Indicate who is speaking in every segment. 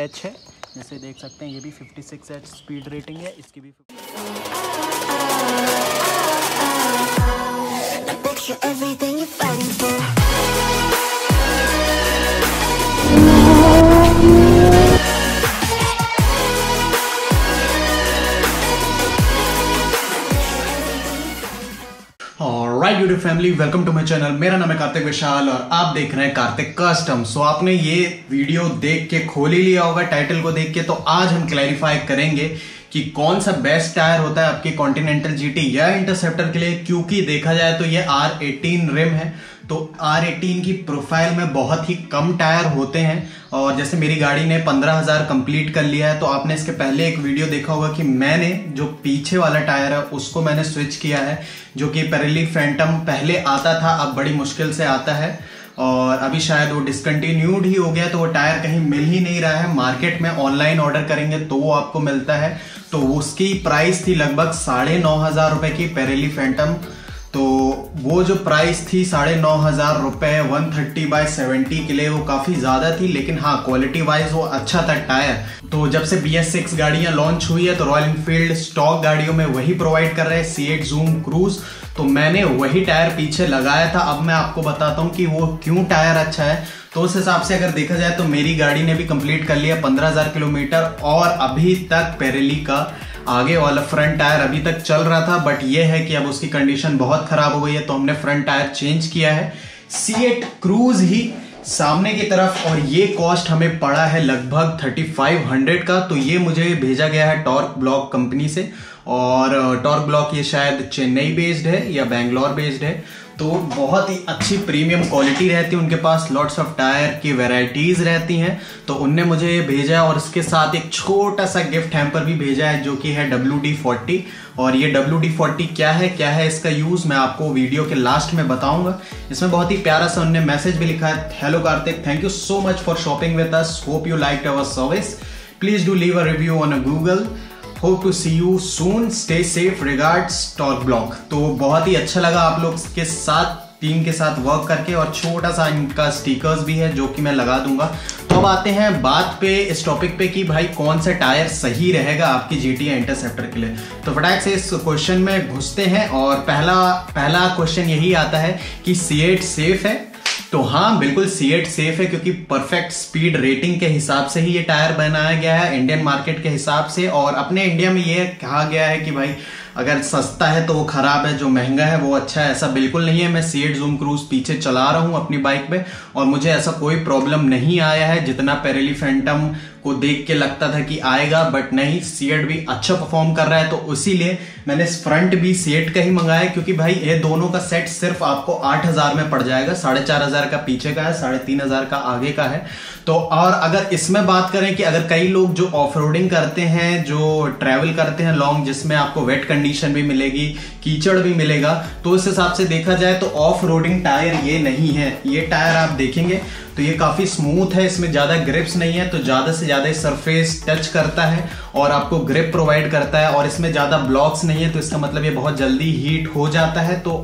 Speaker 1: 56H है, जैसे देख सकते हैं। ये भी 56H स्पीड रेटिंग है, इसकी भी
Speaker 2: alright YouTube family, welcome to my channel. मेरा नाम है कार्तिक विशाल और आप देख रहे हैं कार्तिक कस्टम। सो आपने ये वीडियो देख के खोल ही लिया होगा टाइटल को देख के। तो आज हम क्लैरिफाई करेंगे कि कौन सा बेस्ट टायर होता है आपकी कॉन्टिनेंटल जीटी या इंटरसेप्टर के लिए, क्योंकि देखा जाए तो ये R18 रिम है। तो R18 की प्रोफाइल में बहुत ही कम टायर होते हैं और जैसे मेरी गाड़ी ने 15,000 कंप्लीट कर लिया है। तो आपने इसके पहले एक वीडियो देखा होगा कि मैंने जो पीछे वाला टायर है उसको मैंने स्विच किया है, जो कि पेरेली फैंटम पहले आता था, अब बड़ी मुश्किल से आता है और अभी शायद वो डिसकंटिन्यूड ही हो गया। तो वो टायर कहीं मिल ही नहीं रहा है मार्केट में। ऑनलाइन ऑर्डर करेंगे तो वो आपको मिलता है। तो उसकी प्राइस थी लगभग 9,500 रुपए की पेरेली फैंटम। तो वो जो प्राइस थी 9,500 रुपए 130/70 के लिए, वो काफी ज्यादा थी, लेकिन हाँ क्वालिटी वाइज वो अच्छा था टायर। तो जब से BS6 गाड़ियां लॉन्च हुई है तो रॉयल एनफील्ड स्टॉक गाड़ियों में वही प्रोवाइड कर रहे हैं, C8 Zoom क्रूज। तो मैंने वही टायर पीछे लगाया था। अब मैं आपको बताता हूँ कि वो क्यों टायर अच्छा है। तो उस हिसाब से अगर देखा जाए तो मेरी गाड़ी ने भी कंप्लीट कर लिया 15,000 किलोमीटर और अभी तक पेरेली का आगे वाला फ्रंट टायर अभी तक चल रहा था। बट ये है कि अब उसकी कंडीशन बहुत खराब हो गई है, तो हमने फ्रंट टायर चेंज किया है, C8 क्रूज ही सामने की तरफ। और ये कॉस्ट हमें पड़ा है लगभग 3500 का। तो ये मुझे भेजा गया है टॉर्क ब्लॉक कंपनी से, और टॉर्क ब्लॉक ये शायद चेन्नई बेस्ड है या बैंगलोर बेस्ड है। तो बहुत ही अच्छी प्रीमियम क्वालिटी रहती है उनके पास, लॉट्स ऑफ टायर की वैरायटीज रहती हैं। तो उनने मुझे ये भेजा है और इसके साथ एक छोटा सा गिफ्ट हैम्पर भी भेजा है, जो कि है WD-40। और ये WD-40 क्या है इसका यूज मैं आपको वीडियो के लास्ट में बताऊंगा। इसमें बहुत ही प्यारा सा उन्होंने मैसेज भी लिखा है, hello Kartik, thank you so much for shopping with us, hope you liked our service, please do leave a review on Google, hope to see you soon, stay safe, regards Torque Block. तो बहुत ही अच्छा लगा आप लोग के साथ, team के साथ वर्क करके, और छोटा सा इनका स्टिकर्स भी है जो कि मैं लगा दूंगा। तो अब आते हैं बात पे, इस टॉपिक पे कि भाई कौन सा टायर सही रहेगा आपकी जीटी या इंटरसेप्टर के लिए। तो फटाक से इस क्वेश्चन में घुसते हैं और पहला क्वेश्चन यही आता है कि C8 सेफ है। तो हाँ बिल्कुल C8 सेफ है, क्योंकि परफेक्ट स्पीड रेटिंग के हिसाब से ही ये टायर बनाया गया है इंडियन मार्केट के हिसाब से। और अपने इंडिया में ये कहा गया है कि भाई अगर सस्ता है तो वो खराब है, जो महंगा है वो अच्छा है। ऐसा बिल्कुल नहीं है। मैं C8 Zoom क्रूज पीछे चला रहा हूं अपनी बाइक पे और मुझे ऐसा कोई प्रॉब्लम नहीं आया है जितना पेरेली फैंटम को देख के लगता था कि आएगा। बट नहीं, C8 भी अच्छा परफॉर्म कर रहा है। तो इसीलिए मैंने फ्रंट भी C8 का ही मंगाया, क्योंकि भाई ये दोनों का सेट सिर्फ आपको 8,000 में पड़ जाएगा। 4,500 का पीछे का है, 3,500 का आगे का है। तो और अगर इसमें बात करें कि अगर कई लोग जो ऑफ रोडिंग करते हैं, जो ट्रैवल करते हैं लॉन्ग, जिसमें आपको वेट कंडीशन भी मिलेगी, कीचड़ भी मिलेगा, तो इस हिसाब से देखा जाए तो ऑफ रोडिंग टायर ये नहीं है। ये टायर आप देखेंगे तो ये काफी स्मूथ है, इसमें ज्यादा ग्रिप्स नहीं है, तो ज्यादा से ज्यादा सरफेस टच करता है और आपको ग्रिप प्रोवाइड करता है। और इसमें ज्यादा ब्लॉक्स नहीं है, तो इसका मतलब ये बहुत जल्दी हीट हो जाता है। तो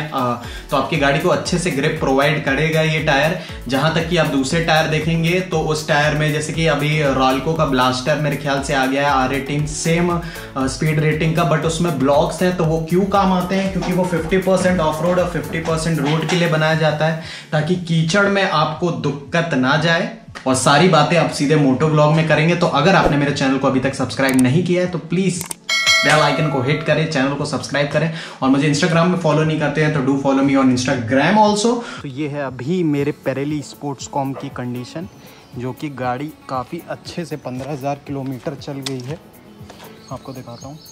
Speaker 2: तो आपकी गाड़ी को अच्छे से ग्रिप प्रोवाइड करेगा ये टायर। जहां तक कि आप दूसरे टायर देखेंगे तो उस टायर में, जैसे कि अभी रॉल्को का ब्लास्टर मेरे ख्याल से आ गया है R18 सेम स्पीड रेटिंग का, बट उसमें ब्लॉक्स है। तो वो क्यों काम आते हैं? क्योंकि वो 50% ऑफ रोड और 50% रोड के लिए बनाया जाता है, ताकि कीचड़ में आपको दिक्कत ना जाए। और सारी बातें आप सीधे मोटो व्लॉग में करेंगे। तो अगर आपने मेरे चैनल को अभी तक सब्सक्राइब नहीं किया है तो प्लीज बेल आइकन को हिट करें, चैनल को सब्सक्राइब करें। और मुझे इंस्टाग्राम में फॉलो नहीं करते हैं तो do follow me on Instagram also.
Speaker 1: तो ये है अभी मेरे पेरेली स्पोर्ट्सकॉम की कंडीशन, जो कि गाड़ी काफ़ी अच्छे से 15,000 किलोमीटर चल गई है। आपको दिखाता हूँ,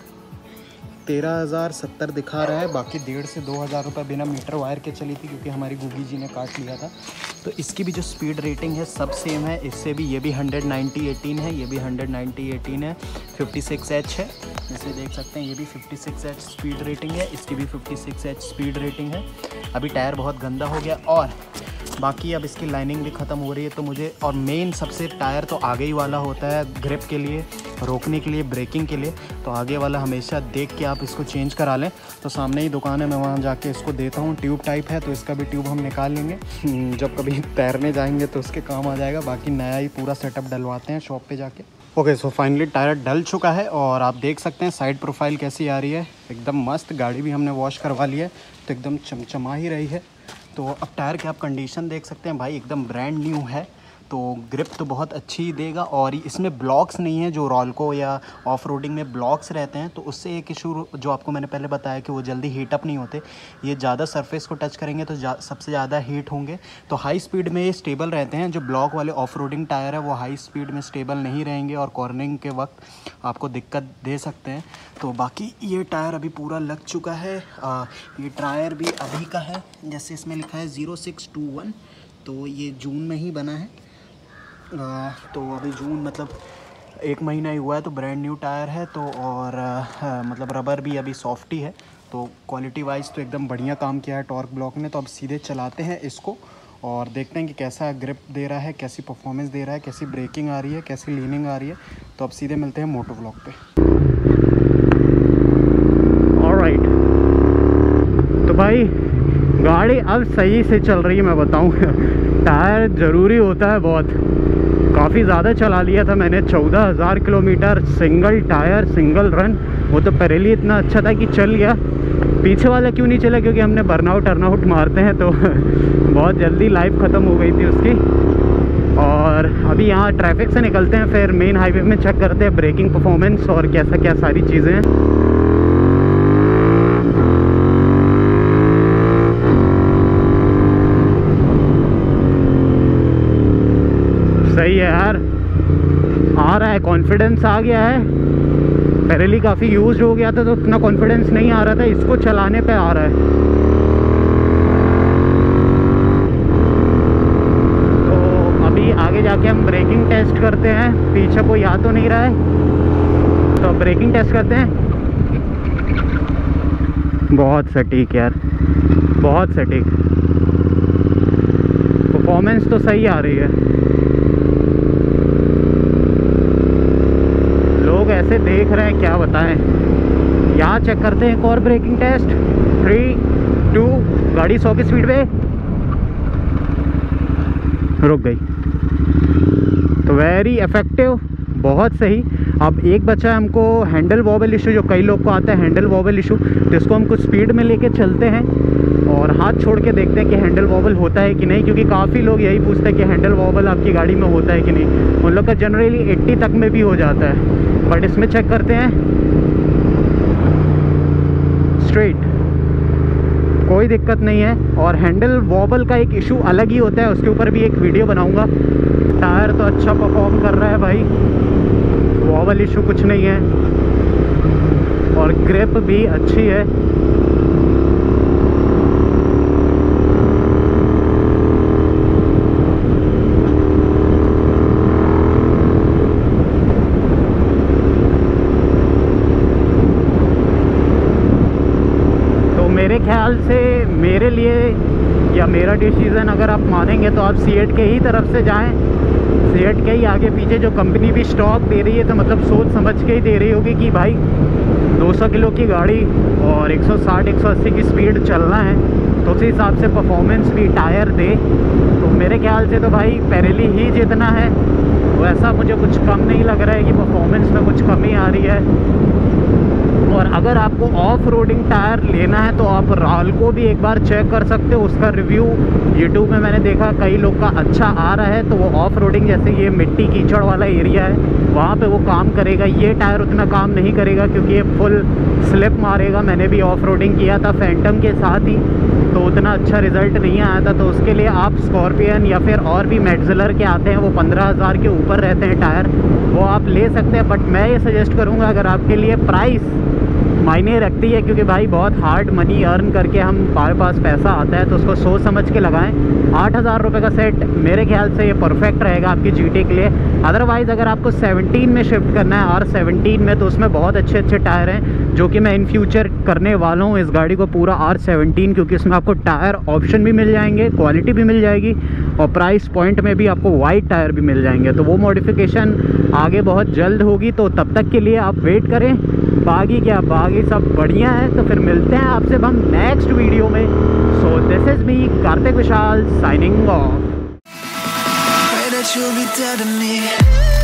Speaker 1: 13,070 दिखा रहा है, बाकी 1,500 से 2,000 रुपये बिना मीटर वायर के चली थी, क्योंकि हमारी गुगी जी ने काट लिया था। तो इसकी भी जो स्पीड रेटिंग है सब सेम है, इससे भी ये भी 190/18 है, ये भी 190/18 है, 56H है, जैसे देख सकते हैं। ये भी 56H स्पीड रेटिंग है, इसकी भी 56H स्पीड रेटिंग है। अभी टायर बहुत गंदा हो गया। और बाकी अब इसकी लाइनिंग भी ख़त्म हो रही है। तो मुझे और मेन सबसे टायर तो आगे ही वाला होता है, ग्रिप के लिए, रोकने के लिए, ब्रेकिंग के लिए। तो आगे वाला हमेशा देख के आप इसको चेंज करा लें। तो सामने ही दुकान है, मैं वहाँ जाके इसको देता हूँ। ट्यूब टाइप है तो इसका भी ट्यूब हम निकाल लेंगे, जब कभी तैरने जाएंगे तो उसके काम आ जाएगा। बाकी नया ही पूरा सेटअप डलवाते हैं शॉप पे जाके। ओके, सो फाइनली टायर डल चुका है और आप देख सकते हैं साइड प्रोफाइल कैसी आ रही है, एकदम मस्त। गाड़ी भी हमने वॉश करवा ली है तो एकदम चमचमा ही रही है। तो अब टायर की आप कंडीशन देख सकते हैं भाई, एकदम ब्रांड न्यू है। तो ग्रिप तो बहुत अच्छी ही देगा और इसमें ब्लॉक्स नहीं है जो रॉल्को या ऑफ रोडिंग में ब्लॉक्स रहते हैं। तो उससे एक इशू जो आपको मैंने पहले बताया कि वो जल्दी हीट अप नहीं होते। ये ज़्यादा सरफेस को टच करेंगे तो सबसे ज़्यादा हीट होंगे। तो हाई स्पीड में ये स्टेबल रहते हैं। जो ब्लॉक वाले ऑफ रोडिंग टायर है वो हाई स्पीड में स्टेबल नहीं रहेंगे और कॉर्नरिंग के वक्त आपको दिक्कत दे सकते हैं। तो बाकी ये टायर अभी पूरा लग चुका है। ये टायर भी अभी का है, जैसे इसमें लिखा है 0621। तो ये जून में ही बना है। तो अभी जून मतलब 1 महीना ही हुआ है। तो ब्रांड न्यू टायर है। तो और मतलब रबर भी अभी सॉफ्ट ही है। तो क्वालिटी वाइज तो एकदम बढ़िया काम किया है टॉर्क ब्लॉक ने। तो अब सीधे चलाते हैं इसको और देखते हैं कि कैसा ग्रिप दे रहा है, कैसी परफॉर्मेंस दे रहा है, कैसी ब्रेकिंग आ रही है, कैसी लीनिंग आ रही है। तो अब सीधे मिलते हैं मोटो ब्लॉक पे। ऑलराइट, तो भाई गाड़ी अब सही से चल रही है, मैं बताऊँ। टायर ज़रूरी होता है बहुत, काफ़ी ज़्यादा चला लिया था मैंने। 14,000 kilometre single tyre single run. वो तो पहले इतना अच्छा था कि चल गया, पीछे वाला क्यों नहीं चला, क्योंकि हमने बर्नआउट मारते हैं तो बहुत जल्दी लाइफ ख़त्म हो गई थी उसकी। और अभी यहाँ ट्रैफिक से निकलते हैं, फिर मेन हाईवे में चेक करते हैं ब्रेकिंग परफॉर्मेंस और कैसा क्या सारी चीज़ें हैं। सही है यार, आ रहा है, कॉन्फिडेंस आ गया है। पहले काफ़ी यूज हो गया था तो उतना कॉन्फिडेंस नहीं आ रहा था, इसको चलाने पे आ रहा है। तो अभी आगे जाके हम ब्रेकिंग टेस्ट करते हैं। पीछे कोई आ तो नहीं रहा है तो ब्रेकिंग टेस्ट करते हैं। बहुत सटीक यार, बहुत सटीक। परफॉर्मेंस तो सही आ रही है। लोग ऐसे देख रहे हैं, क्या बताएं। यहाँ चेक करते हैं एक और ब्रेकिंग टेस्ट। 3, 2, गाड़ी 100 की स्पीड पे रुक गई। तो वेरी इफेक्टिव, बहुत सही। अब एक बचा है हमको हैंडल वॉबल इशू, जो कई लोग को आता है हैंडल वॉबल इशू। तो इसको हम कुछ स्पीड में लेके चलते हैं और हाथ छोड़ के देखते हैं कि हैंडल वॉबल होता है कि नहीं, क्योंकि काफ़ी लोग यही पूछते हैं कि हैंडल वॉबल आपकी गाड़ी में होता है कि नहीं। उन लोग का जनरली 80 तक में भी हो जाता है, बट इसमें चेक करते हैं स्ट्रेट, कोई दिक्कत नहीं है। और हैंडल वॉबल का एक इशू अलग ही होता है, उसके ऊपर भी एक वीडियो बनाऊंगा। टायर तो अच्छा परफॉर्म कर रहा है भाई, वॉबल इशू कुछ नहीं है और ग्रिप भी अच्छी है। मेरे ख्याल से मेरे लिए या मेरा डिसीज़न अगर आप मानेंगे तो आप सीएट के ही तरफ से जाएं। सीएट के ही आगे पीछे जो कंपनी भी स्टॉक दे रही है तो मतलब सोच समझ के ही दे रही होगी कि भाई 200 किलो की गाड़ी और 160-180 की स्पीड चलना है, तो उसी हिसाब से परफॉर्मेंस भी टायर दे। तो मेरे ख्याल से तो भाई पेरेली ही जितना है, वैसा मुझे कुछ कम नहीं लग रहा है कि परफॉर्मेंस में कुछ कमी आ रही है। और अगर आपको ऑफ रोडिंग टायर लेना है तो आप रॉल्को भी एक बार चेक कर सकते हो। उसका रिव्यू यूट्यूब में मैंने देखा कई लोग का अच्छा आ रहा है। तो वो ऑफ रोडिंग, जैसे ये मिट्टी कीचड़ वाला एरिया है, वहाँ पे वो काम करेगा। ये टायर उतना काम नहीं करेगा क्योंकि ये फुल स्लिप मारेगा। मैंने भी ऑफ रोडिंग किया था फैंटम के साथ ही, तो उतना अच्छा रिज़ल्ट नहीं आया था। तो उसके लिए आप स्कॉर्पियन या फिर और भी मेटज़लर के आते हैं, वो 15,000 के ऊपर रहते हैं टायर, वो आप ले सकते हैं। बट मैं ये सजेस्ट करूँगा, अगर आपके लिए प्राइस मायने रखती है, क्योंकि भाई बहुत हार्ड मनी अर्न करके हमारे पास पैसा आता है, तो उसको सोच समझ के लगाएं। 8,000 रुपये का सेट मेरे ख्याल से ये परफेक्ट रहेगा आपकी जीटी के लिए। अदरवाइज़ अगर आपको 17 में शिफ्ट करना है, R17 में, तो उसमें बहुत अच्छे अच्छे टायर हैं जो कि मैं इन फ्यूचर करने वाला हूँ इस गाड़ी को पूरा R17, क्योंकि इसमें आपको टायर ऑप्शन भी मिल जाएंगे, क्वालिटी भी मिल जाएगी और प्राइस पॉइंट में भी आपको वाइट टायर भी मिल जाएंगे। तो वो मॉडिफिकेशन आगे बहुत जल्द होगी, तो तब तक के लिए आप वेट करें। बाकी क्या, बाकी सब बढ़िया है। तो फिर मिलते हैं आपसे हम नेक्स्ट वीडियो में। So this is me Karthik Vishal signing of.